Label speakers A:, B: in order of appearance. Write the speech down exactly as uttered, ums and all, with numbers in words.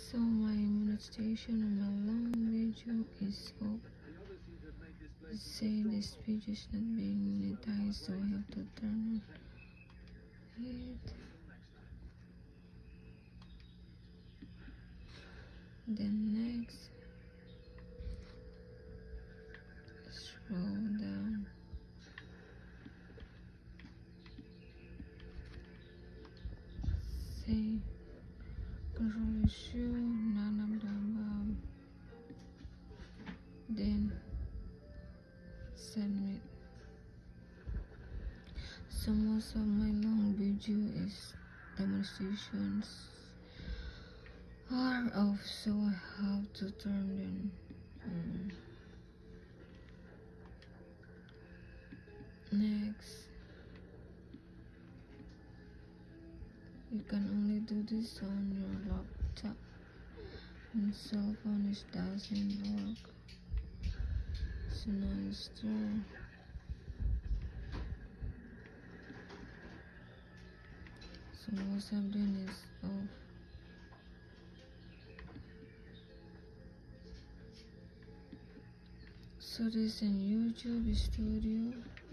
A: So my monetization on my long video is up. It say this page is not being monetized, so I have to turn on it. Then next, scroll down. Say control issue, none of the above. Then submit. So most of my long video is demonstrations are off, so I have to turn them on. Next, you can only do this on your laptop, and cell phone it doesn't work. So now start. So most of them is off. So this in YouTube Studio.